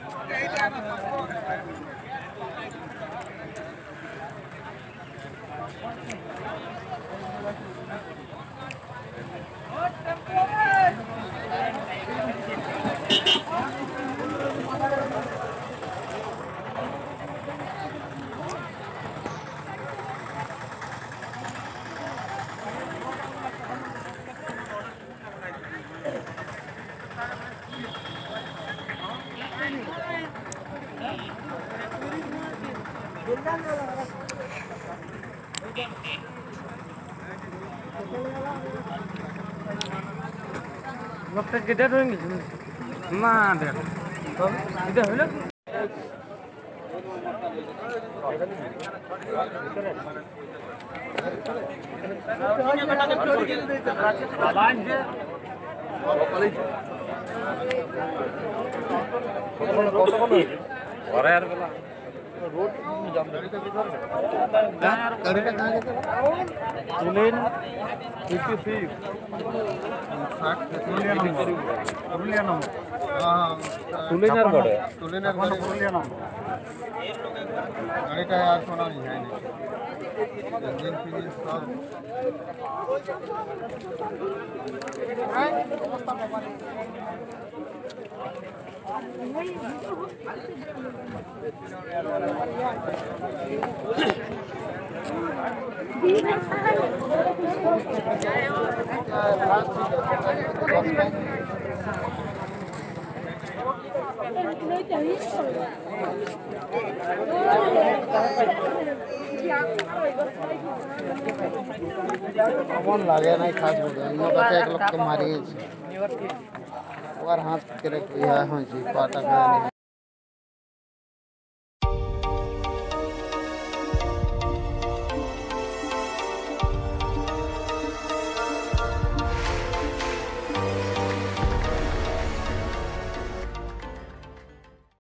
Waktu kita doang gitu. Mana? Kita hulu. Road jam गाड़ी का किधर गाड़ी का कहां गया तुलेन 56 पुरुलिया नंबर हां तुलेनर गाड़ी पुरुलिया नंबर गाड़ी का यार सोना नहीं है इंजन फिनिश सब अवस्था पानी कौन लागे नहीं खास हो गया इन का एक लोग को मारी है और हाथ के रख लिया है जी पाटा का